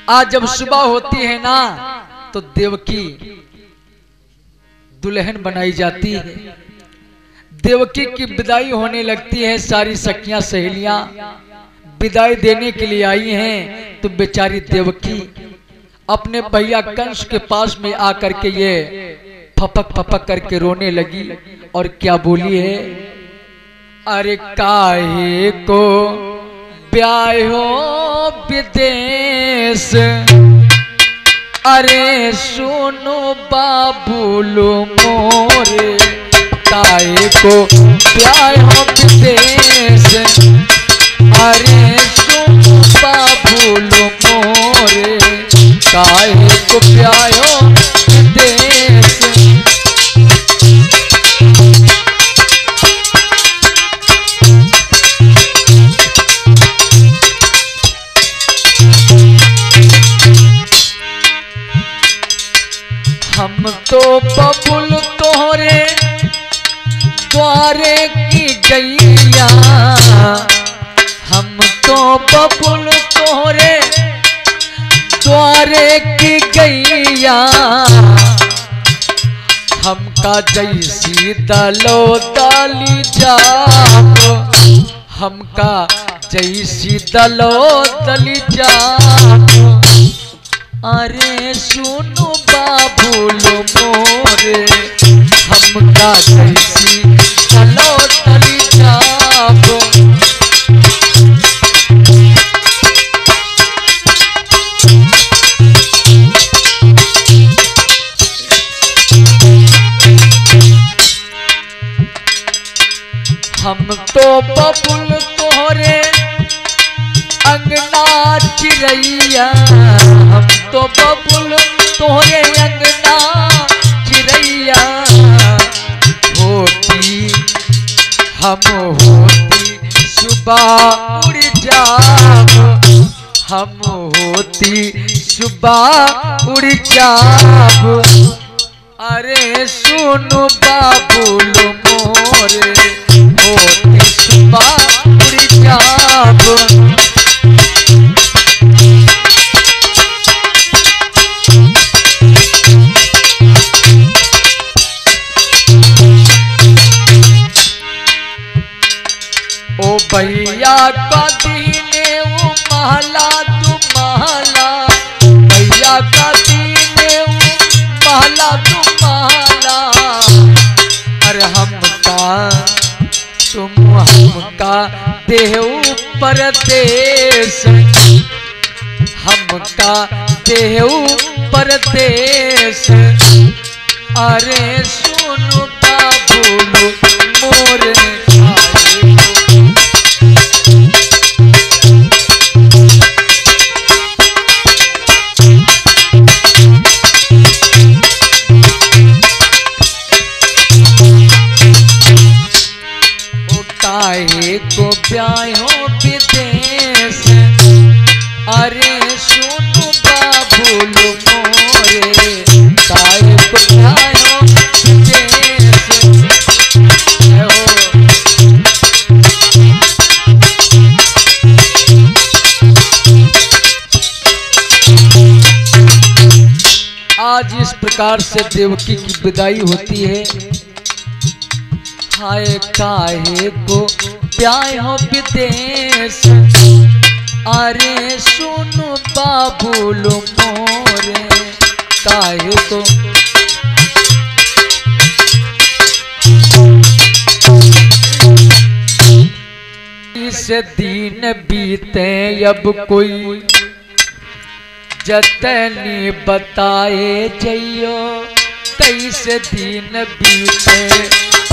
आज जब सुबह होती है ना तो देवकी दुल्हन बनाई जाती है। देवकी की विदाई होने लगती है। सारी सखियां सहेलियां विदाई देने के लिए आई हैं। तो बेचारी देवकी अपने भैया कंस के पास में आकर के ये फपक फपक करके रोने लगी। और क्या बोली है, अरे काहे को ब्याहो विदेश, अरे सुनो बाबुलो मोरे, काहे को ब्याहो विदेश, अरे सुनो बाबुलो मोरे, काहे को ब्याहो विदेश। हम तो बबुल तोहरे द्वारे की गैया, हम तो बबुल तोहरे द्वारे की गैया, हमका जैसी दलो दली जाओ, हमका जैसी दलो दली जाओ, अरे सुनो बाबुलो मोरे, हमका जैसी दलो दली जाओ। हम तो बबुल तोहरे अंगना चिरैया, हम तो बबुल तोहरे अंगना चिरैया, होती हम होती सुबह उड़ जाओ, हम होती सुबह उड़ जाओ, अरे सुनो बाबुलो मोरे, होती सुबह उड़ जाओ। ओ भैया का दीने वो महला तू महला, भैया का दीने वो महला तू महला, अरे हमका तुम हमका देहु परदेश, हमका देहु परदेश, अरे सुनो बाबुलो मोरे, काहे को ब्याहो विदेश, अरे सुनो बाबुलो मोरे, काहे को ब्याहो विदेश। आज इस प्रकार से देवकी की विदाई होती है। हाय काहे को ब्याहो विदेश, अरे सुनो बाबुलो मोरे, काहे को इस दिन बीते अब कोई जतनी बताए जइयो, कैसे दिन बीते,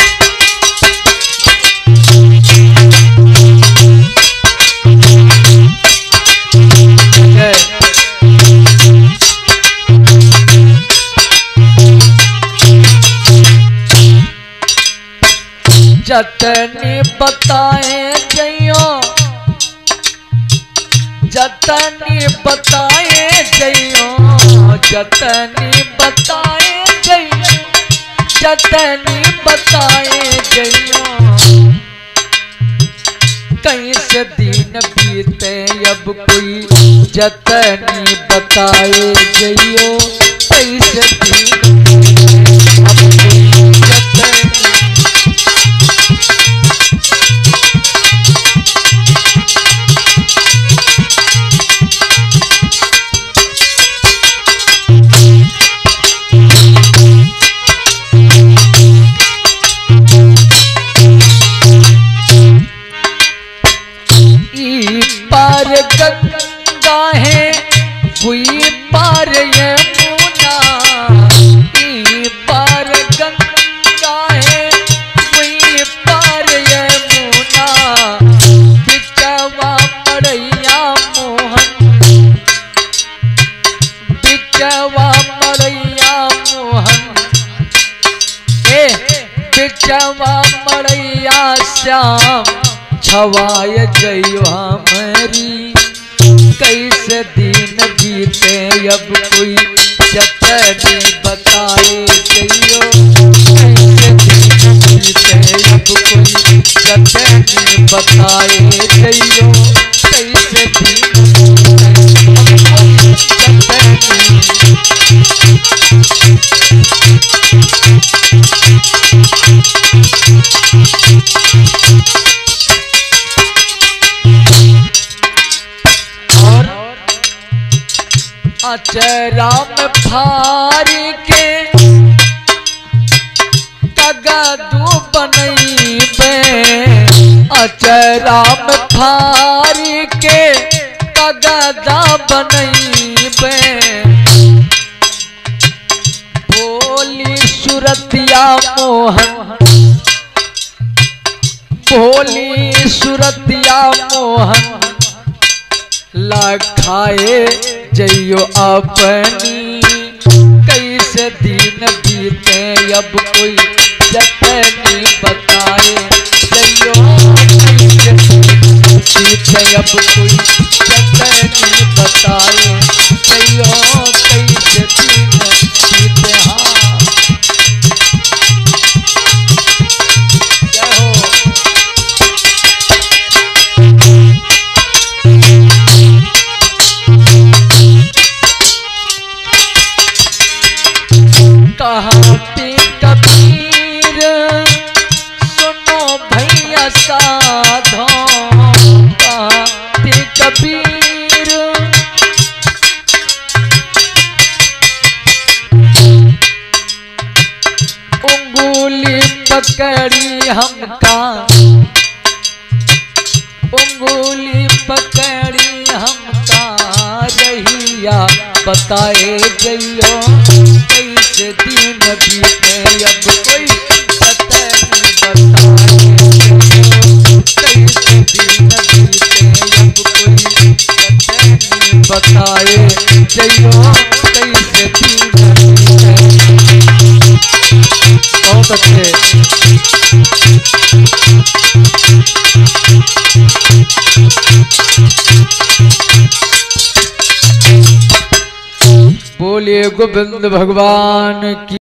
जतनी बताए जइयो, जतनी बताए जइयो, जतनी बताए जइयो, जतनी बताए जइयो, कैसे दिन बीते अब कोई जतनी बताए जइयो कैसे पार गंगा है हुई पार यमुना, पार गंगा है हुई पार यमुना, बिचवा मड़ैया मोहन, बिचवा मड़ैया मोहन, बिचवा मड़ैया श्याम छवाय जइयो हमारी, कैसे दिन बीते अब कोई जतनी बताए जइयो, कैसे दिन बीते अब कोई जतनी बताए जइयो, कैसे दिन अचरा में फारी के कगदू बनैबे, अचरा में फारी के कगदा बनैबे, भोली सुरतिया मोहन, भोली सुरतिया मोहन, लखाए जइयो अपनी, कैसे दिन बीते अब कोई जतनी बताए जइयो, कैसे दिन बीते अब कोई जतनी बताए जइयो, कैसे दिन बीते। हाँ जय हो। कहते कबीर सुनो भैया साधो, कहते कबीर उंगली पकड़ी हमका, उंगली पकड़ी हमका रहिया बताए जइयो, कैसे दिन बीते अब कोई जतनी बताए जइयो, कैसे दिन बीते अब कोई जतनी बताए जइयो, कैसे दिन बीते। बहुत अच्छे। बोलिए गोविंद भगवान की।